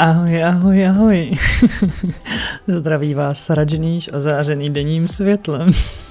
Ahoj, ahoj, ahoj. Zdraví vás Rajneesh ozářený denním světlem.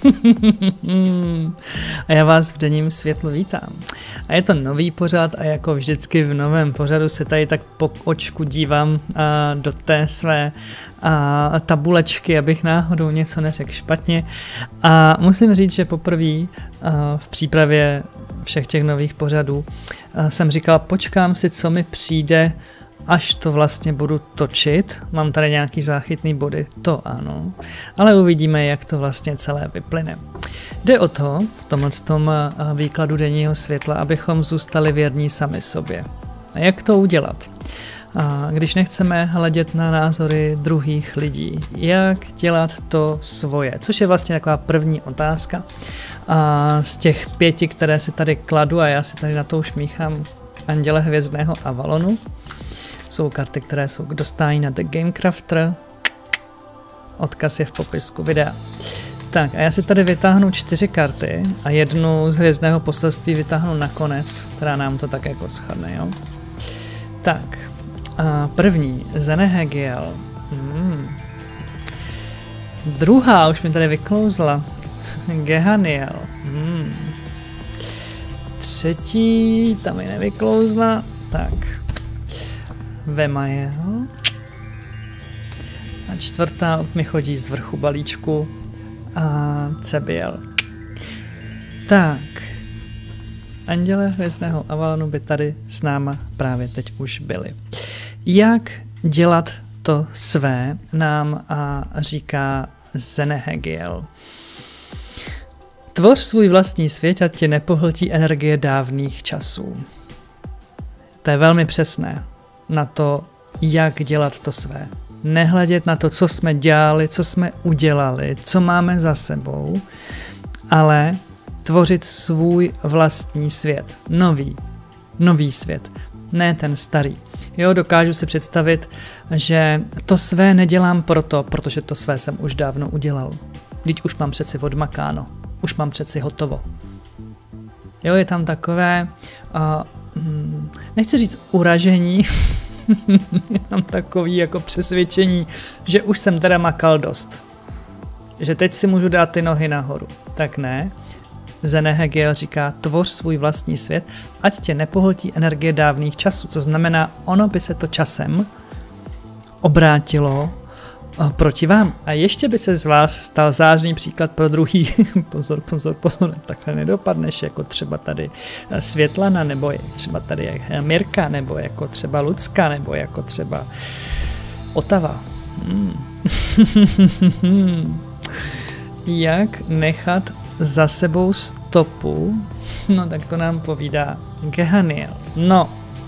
A já vás v denním světlu vítám. A je to nový pořad a jako vždycky v novém pořadu se tady tak po očku dívám do té své tabulečky, abych náhodou něco neřekl špatně. A musím říct, že poprvé v přípravě všech těch nových pořadů jsem říkal, počkám si, co mi přijde, až to vlastně budu točit. Mám tady nějaký záchytný body, to ano, ale uvidíme, jak to vlastně celé vyplyne. Jde o to, v tomhle výkladu denního světla, abychom zůstali věrní sami sobě. A jak to udělat? Když nechceme hledět na názory druhých lidí, jak dělat to svoje, což je vlastně taková první otázka z těch 5, které si tady kladu, a já si tady na to už míchám Anděle hvězdného Avalonu. Jsou karty, které jsou k dostání na The Game Crafter. Odkaz je v popisku videa. Tak a já si tady vytáhnu 4 karty a jednu z hvězdného poselství vytáhnu nakonec, která nám to tak jako shodne, jo. Tak, první, Zenehegiel. Druhá, už mi tady vyklouzla, Gehaniel. Třetí, tam mi nevyklouzla, tak. Vemael. A čtvrtá mi chodí z vrchu balíčku a Cebiel. Tak. Anděle hvězdného Avalonu by tady s náma právě teď už byli. Jak dělat to své, nám říká Zenehegiel. Tvoř svůj vlastní svět, ať tě nepohltí energie dávných časů. To je velmi přesné na to, jak dělat to své. Nehledět na to, co jsme dělali, co jsme udělali, co máme za sebou, ale tvořit svůj vlastní svět. Nový svět, ne ten starý. Jo, dokážu si představit, že to své nedělám protože to své jsem už dávno udělal. Vždyť už mám přeci odmakáno, už mám přeci hotovo. Jo, je tam takové, nechci říct uražení, je tam takový jako přesvědčení, že už jsem teda makal dost. Že teď si můžu dát ty nohy nahoru. Tak ne. Zenehegiel říká, tvoř svůj vlastní svět, ať tě nepohltí energie dávných časů. Co znamená, ono by se to časem obrátilo proti vám. A ještě by se z vás stal zářný příklad pro druhý. Pozor, takhle nedopadneš, jako třeba tady Světlana, nebo třeba tady Mirka, nebo jako třeba Lucka, nebo jako třeba Otava. Jak nechat za sebou stopu? No tak to nám povídá Gehaniel. No,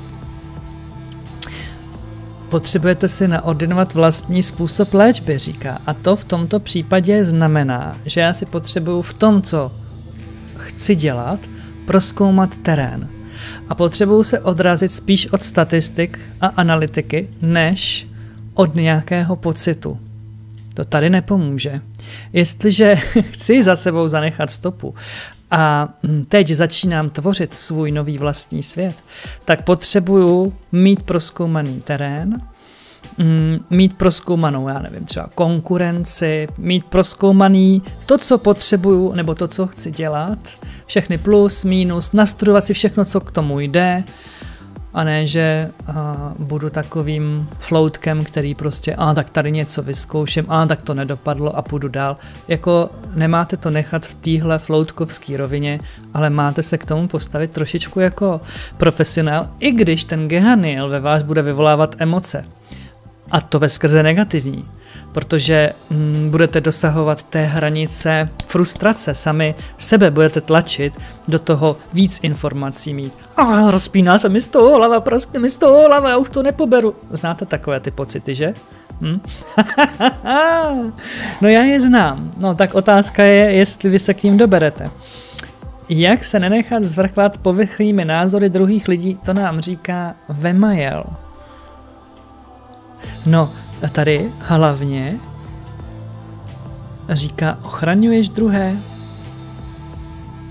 potřebujete si naordinovat vlastní způsob léčby, říká. A to v tomto případě znamená, že já si potřebuju v tom, co chci dělat, prozkoumat terén. A potřebuju se odrazit spíš od statistik a analytiky, než od nějakého pocitu. To tady nepomůže. Jestliže chci za sebou zanechat stopu a teď začínám tvořit svůj nový vlastní svět, tak potřebuju mít prozkoumaný terén, mít prozkoumanou, já nevím, třeba konkurenci, mít prozkoumaný to, co potřebuju, nebo to, co chci dělat, všechny plus, minus, nastudovat si všechno, co k tomu jde, a ne, že budu takovým floutkem, který prostě, tak tady něco vyzkouším, tak to nedopadlo a půjdu dál. Jako nemáte to nechat v téhle floutkovské rovině, ale máte se k tomu postavit trošičku jako profesionál, i když ten Gehaniel ve vás bude vyvolávat emoce. A to veskrze negativní, protože budete dosahovat té hranice frustrace, sami sebe budete tlačit do toho víc informací mít. Rozpíná se mi z toho hlava, praskne mi z toho hlava, já už to nepoberu. Znáte takové ty pocity, že? No já je znám. No tak otázka je, jestli vy se k ním doberete. Jak se nenechat zvrchlat povrchnými názory druhých lidí, to nám říká Vemael. No, a tady hlavně říká, ochraňuješ druhé.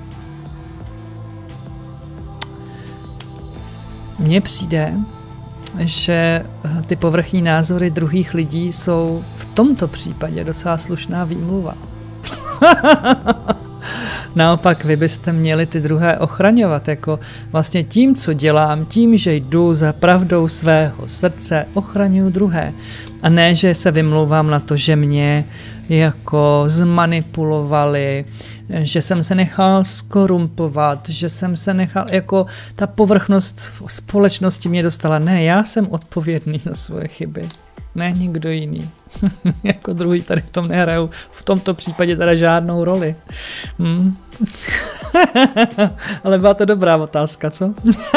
Mně přijde, že ty povrchní názory druhých lidí jsou v tomto případě docela slušná výmluva. Naopak vy byste měli ty druhé ochraňovat, jako vlastně tím, co dělám, tím, že jdu za pravdou svého srdce, ochraňuju druhé. A ne, že se vymlouvám na to, že mě jako zmanipulovali, že jsem se nechal skorumpovat, že jsem se nechal, jako ta povrchnost v společnosti mě dostala. Ne, já jsem odpovědný za svoje chyby, ne nikdo jiný. Jako druhý tady v tom nehraju, v tomto případě teda žádnou roli. Ale byla to dobrá otázka, co?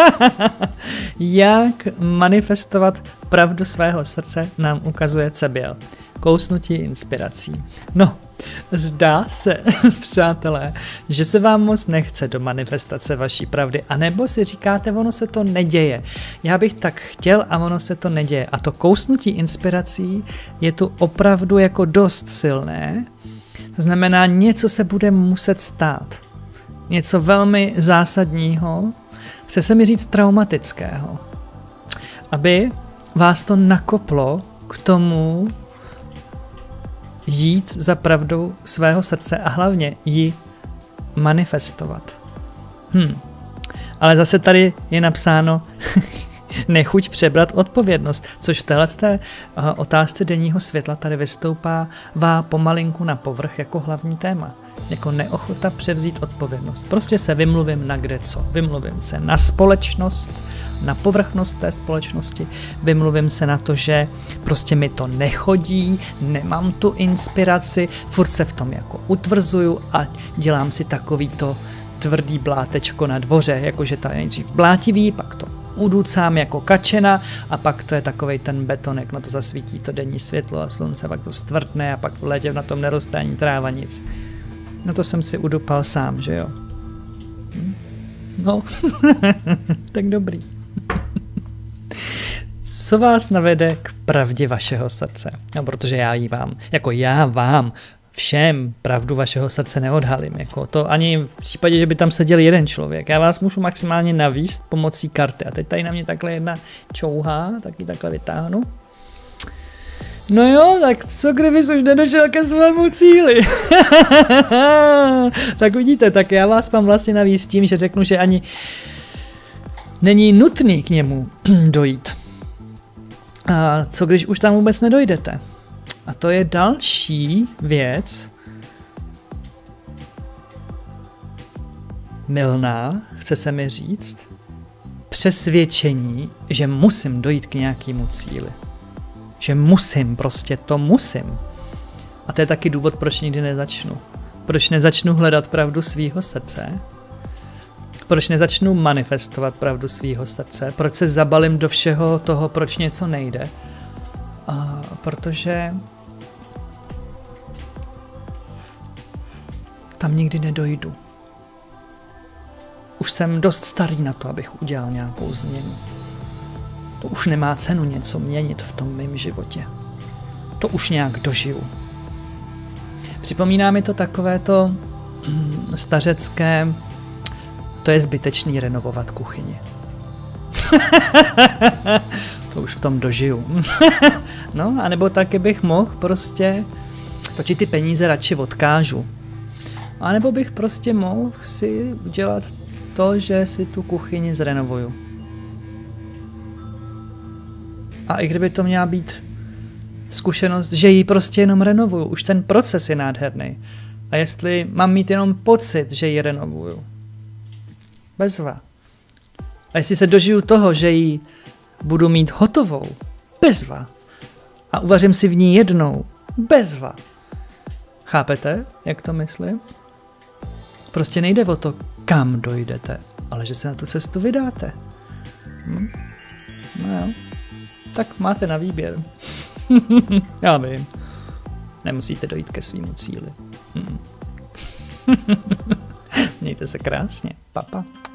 Jak manifestovat pravdu svého srdce, nám ukazuje Cebiel. Kousnutí inspirací. No, zdá se, přátelé, že se vám moc nechce do manifestace vaší pravdy, anebo si říkáte, ono se to neděje. Já bych tak chtěl a ono se to neděje. A to kousnutí inspirací je tu opravdu jako dost silné. To znamená, něco se bude muset stát. Něco velmi zásadního, chce se mi říct traumatického. Aby vás to nakoplo k tomu jít za pravdou svého srdce a hlavně ji manifestovat. Ale zase tady je napsáno nechuť přebrat odpovědnost, což v téhleté otázce denního světla tady vystoupává pomalinku na povrch jako hlavní téma. Jako neochota převzít odpovědnost. Prostě se vymluvím na kde co. Vymluvím se na společnost, na povrchnost té společnosti, vymluvím se na to, že prostě mi to nechodí, nemám tu inspiraci, furt se v tom jako utvrzuju a dělám si takovýto tvrdý blátečko na dvoře, jakože to je nejdřív blátivý, pak to uducám jako kačena a pak to je takovej ten betonek, na to zasvítí to denní světlo a slunce, pak to stvrdne a pak v létě na tom neroste ani tráva nic. No to jsem si udupal sám, že jo? No, tak dobrý. Co vás navede k pravdě vašeho srdce? No, protože já vám všem pravdu vašeho srdce neodhalím. Jako to ani v případě, že by tam seděl jeden člověk. Já vás můžu maximálně navíst pomocí karty. A teď tady na mě takhle jedna čouhá, tak ji takhle vytáhnu. No jo, tak co kdybys už nedošel ke svému cíli? Tak vidíte, tak já vás mám vlastně navíc tím, že řeknu, že ani není nutný k němu dojít. A co když už tam vůbec nedojdete? A to je další věc, mylná, chce se mi říct, přesvědčení, že musím dojít k nějakému cíli. Že musím, prostě to musím. A to je taky důvod, proč nikdy nezačnu. Proč nezačnu hledat pravdu svýho srdce? Proč nezačnu manifestovat pravdu svýho srdce? Proč se zabalím do všeho toho, proč něco nejde? Protože tam nikdy nedojdu. Už jsem dost starý na to, abych udělal nějakou změnu. To už nemá cenu něco měnit v tom mém životě. To už nějak dožiju. Připomíná mi to takovéto stařecké, to je zbytečný renovovat kuchyni. To už v tom dožiju. No, anebo taky bych mohl prostě točit ty peníze radši odkážu. A nebo bych prostě mohl si udělat to, že si tu kuchyni zrenovuju. A i kdyby to měla být zkušenost, že ji prostě jenom renovuju, už ten proces je nádherný. A jestli mám mít jenom pocit, že ji renovuju. Bezva. A jestli se dožiju toho, že ji budu mít hotovou, bezva. A uvařím si v ní jednou, bezva. Chápete, jak to myslím? Prostě nejde o to, kam dojdete, ale že se na tu cestu vydáte. No jo. Tak máte na výběr. Já vím. Nemusíte dojít ke svýmu cíli. Mějte se krásně. Papa.